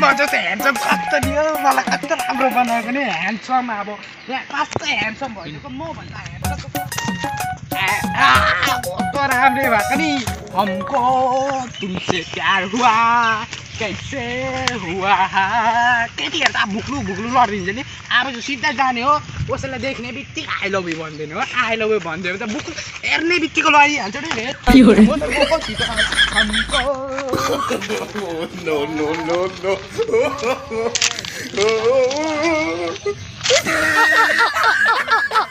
जस्तो ह्यान्डसम कस्तो दियो मलाई कस्तो राम्रो बनाएको नि ह्यान्डसम अब यहाँ कस्तो ह्यान्डसम भइदिएको मभन्दा ह्यान्डसम कस्तो राम्रै भएको नि हमको तुमसे प्यार हुआ कैसे हुआ त्यतिखेर त भुक्लु भुक्लु लडिदिन्छ नि अब चाहिँ सिधा जाने हो कसैलाई देख्ने बित्तिकै आई लभ यु भन्दैन हो आई लभ यु भनिदियो भने त बुक्लु हेर्ने बित्तिकै लडिहाल्छ नि नो